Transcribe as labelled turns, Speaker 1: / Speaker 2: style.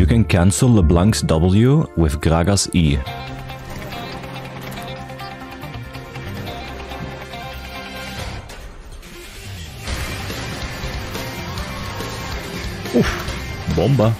Speaker 1: can cancel LeBlanc's W with Gragas E. Bomba.